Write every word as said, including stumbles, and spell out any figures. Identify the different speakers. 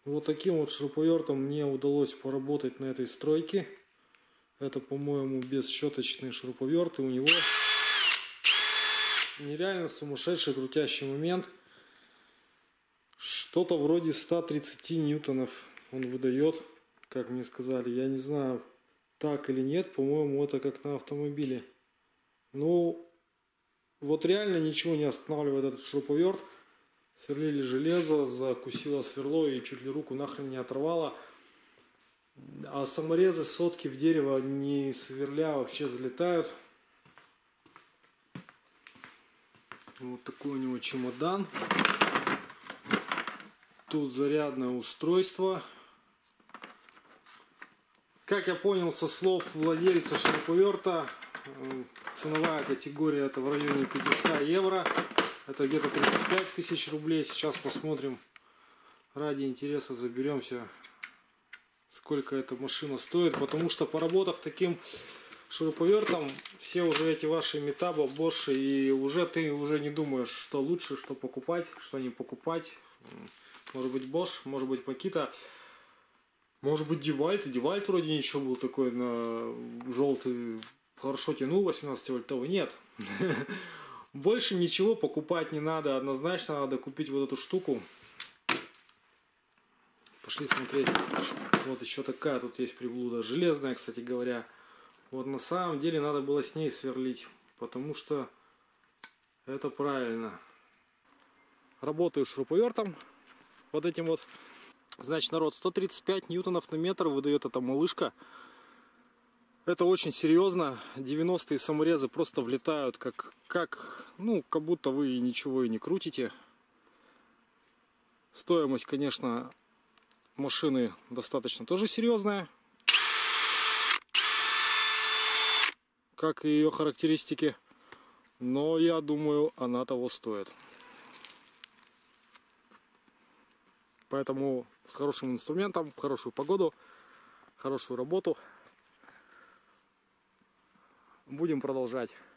Speaker 1: Вот таким вот шуруповертом мне удалось поработать на этой стройке. Это, по-моему, бесщеточный шуруповерт, и у него нереально сумасшедший крутящий момент. Что-то вроде ста тридцати ньютонов он выдает, как мне сказали. Я не знаю, так или нет, по-моему, это как на автомобиле. Ну, вот реально ничего не останавливает этот шуруповерт. Сверлили железо, закусило сверло и чуть ли руку нахрен не оторвало. А саморезы сотки в дерево не сверля вообще залетают. Вот такой у него чемодан. Тут зарядное устройство. Как я понял со слов владельца шуруповерта, ценовая категория это в районе пятьсот евро. Это где-то тридцать пять тысяч рублей. Сейчас посмотрим. Ради интереса заберемся, сколько эта машина стоит. Потому что, поработав таким шуруповертом, все уже эти ваши Метабо, Bosch, и уже ты уже не думаешь, что лучше, что покупать, что не покупать. Может быть Bosch, может быть Makita, может быть Девальт. Девальт вроде ничего был такой на желтый, хорошо тянул восемнадцати вольтовый. Нет. Больше ничего покупать не надо. Однозначно надо купить вот эту штуку. Пошли смотреть. Вот еще такая тут есть приблуда. Железная, кстати говоря. Вот на самом деле надо было с ней сверлить. Потому что это правильно. Работаю шуруповертом. Вот этим вот. Значит, народ, сто тридцать пять ньютонов на метр выдает эта малышка. Это очень серьезно. девяностые саморезы просто влетают, как, как, ну, как будто вы ничего и не крутите. Стоимость, конечно, машины достаточно тоже серьезная. Как и ее характеристики. Но я думаю, она того стоит. Поэтому с хорошим инструментом, в хорошую погоду, хорошую работу будем продолжать.